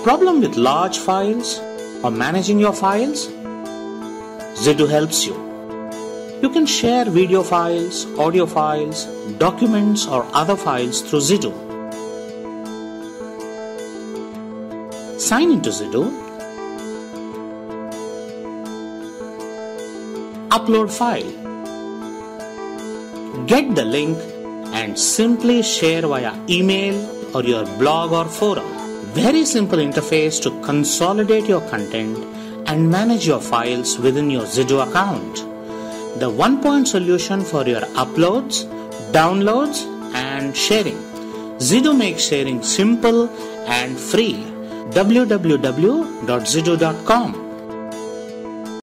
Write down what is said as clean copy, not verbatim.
Problem with large files or managing your files? Ziddu helps you. You can share video files, audio files, documents or other files through Ziddu. Sign into Ziddu. Upload file. Get the link and simply share via email or your blog or forum. Very simple interface to consolidate your content and manage your files within your Ziddu account. The one-point solution for your uploads, downloads and sharing. Ziddu makes sharing simple and free. www.ziddu.com